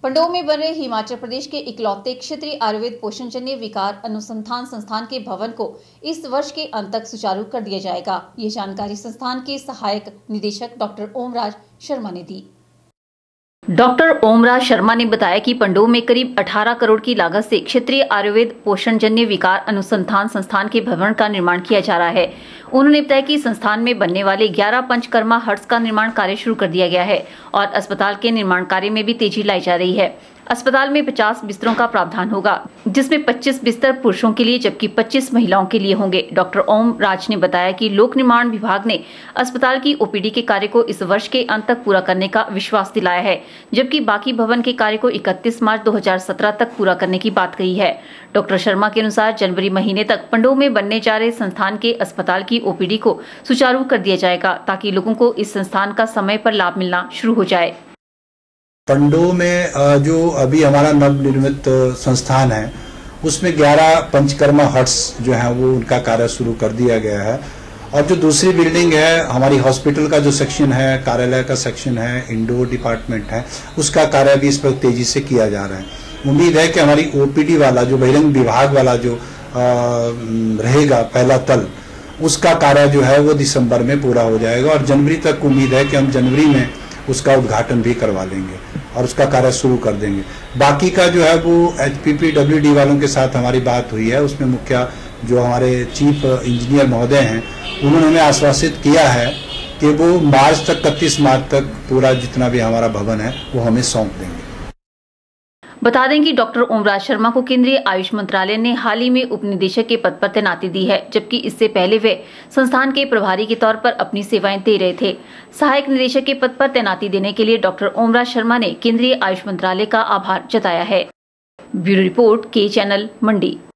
पंडोह में बन रहे हिमाचल प्रदेश के इकलौते क्षेत्रीय आयुर्वेद पोषणजन्य विकार अनुसंधान संस्थान के भवन को इस वर्ष के अंत तक सुचारू कर दिया जाएगा। ये जानकारी संस्थान के सहायक निदेशक डॉक्टर ओमराज शर्मा ने दी। डॉक्टर ओमराज शर्मा ने बताया कि पंडोह में करीब 18 करोड़ की लागत से क्षेत्रीय आयुर्वेद पोषणजन्य विकार अनुसंधान संस्थान के भवन का निर्माण किया जा रहा है। उन्होंने बताया कि संस्थान में बनने वाले 11 पंचकर्मा हट्स का निर्माण कार्य शुरू कर दिया गया है और अस्पताल के निर्माण कार्य में भी तेजी लाई जा रही है। अस्पताल में 50 बिस्तरों का प्रावधान होगा, जिसमें 25 बिस्तर पुरुषों के लिए जबकि 25 महिलाओं के लिए होंगे। डॉक्टर ओम राज ने बताया कि लोक निर्माण विभाग ने अस्पताल की ओपीडी के कार्य को इस वर्ष के अंत तक पूरा करने का विश्वास दिलाया है, जबकि बाकी भवन के कार्य को 31 मार्च 2017 तक पूरा करने की बात कही है। डॉक्टर शर्मा के अनुसार जनवरी महीने तक पंडोह में बनने जा रहे संस्थान के अस्पताल की ओपीडी को सुचारू कर दिया जाएगा, ताकि लोगों को इस संस्थान का समय पर लाभ मिलना शुरू हो जाए। पंडोह में जो अभी हमारा नवनिर्मित संस्थान है उसमें 11 पंचकर्मा हट्स जो है वो उनका कार्य शुरू कर दिया गया है। और जो दूसरी बिल्डिंग है, हमारी हॉस्पिटल का जो सेक्शन है, कार्यालय का सेक्शन है, इंडोर डिपार्टमेंट है, उसका कार्य भी इस पर तेजी से किया जा रहा है। उम्मीद है कि हमारी ओपीडी वाला जो बहिरंग विभाग वाला जो रहेगा पहला तल, उसका कार्य जो है वो दिसंबर में पूरा हो जाएगा और जनवरी तक उम्मीद है कि हम जनवरी में उसका उद्घाटन भी करवा लेंगे और उसका कार्य शुरू कर देंगे। बाकी का जो है वो HPPWD वालों के साथ हमारी बात हुई है। उसमें मुख्य जो हमारे चीफ इंजीनियर महोदय हैं, उन्होंने हमें आश्वासित किया है कि वो मार्च तक 31 मार्च तक पूरा जितना भी हमारा भवन है वो हमें सौंप देंगे। बता दें कि डॉक्टर ओमराज शर्मा को केंद्रीय आयुष मंत्रालय ने हाल ही में उप निदेशक के पद पर तैनाती दी है, जबकि इससे पहले वे संस्थान के प्रभारी के तौर पर अपनी सेवाएं दे रहे थे। सहायक निदेशक के पद पर तैनाती देने के लिए डॉक्टर ओमराज शर्मा ने केंद्रीय आयुष मंत्रालय का आभार जताया है। ब्यूरो रिपोर्ट, के चैनल, मंडी।